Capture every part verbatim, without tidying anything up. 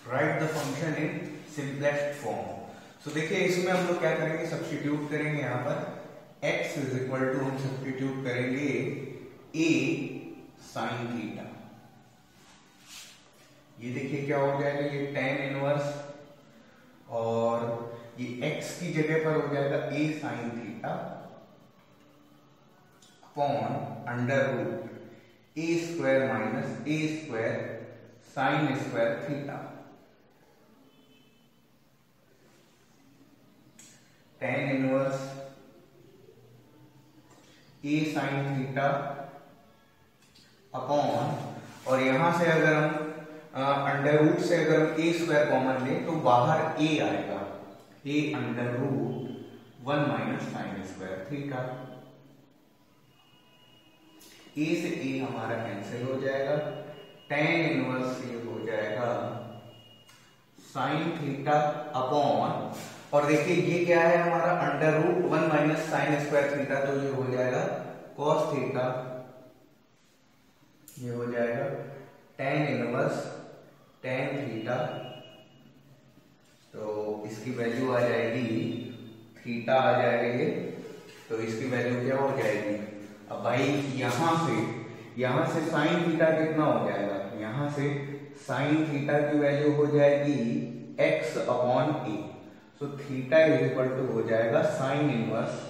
Right the function in simplest form. So देखिए इसमें हम लोग क्या करेंगे, सब्स्टिट्यूट करेंगे। यहाँ पर x इज इक्वल टू हम सब्स्टिट्यूट करेंगे a साइन थीटा। ये देखिए क्या हो जाएगा, ये टेन इनवर्स और ये x की जगह पर हो जाएगा a sine theta upon under root a square minus a square sine square theta. Tan inverse a sine theta upon, और यहां से अगर हम अंडर रूट से अगर हम ए स्क्वायर कॉमन लें तो बाहर a आएगा, a under root one minus sine square theta. a से a हमारा कैंसिल हो जाएगा, टेन इनवर्स ये हो जाएगा साइन थीटा अपॉन, और देखिए ये क्या है हमारा under root one minus sine square theta, तो ये हो जाएगा कॉस थीटा। ये हो जाएगा टेन इनवर्स टेन थीटा, तो इसकी वैल्यू आ जाएगी थीटा आ जाएगा ये, तो इसकी वैल्यू क्या हो जाएगी। अब भाई यहां से यहां से साइन थीटा कितना हो जाएगा, यहां से साइन थीटा की वैल्यू हो जाएगी x upon a. So theta is equal to हो जाएगा sine inverse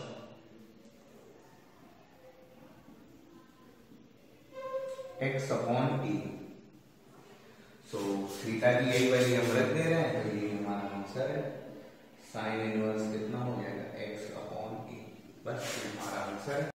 x upon a. So theta की यही वैल्यू हम रख दे रहे हैं, तो ये हमारा आंसर है। साइन इनवर्स कितना हो जाएगा x अपॉन ए, बस ये हमारा आंसर है।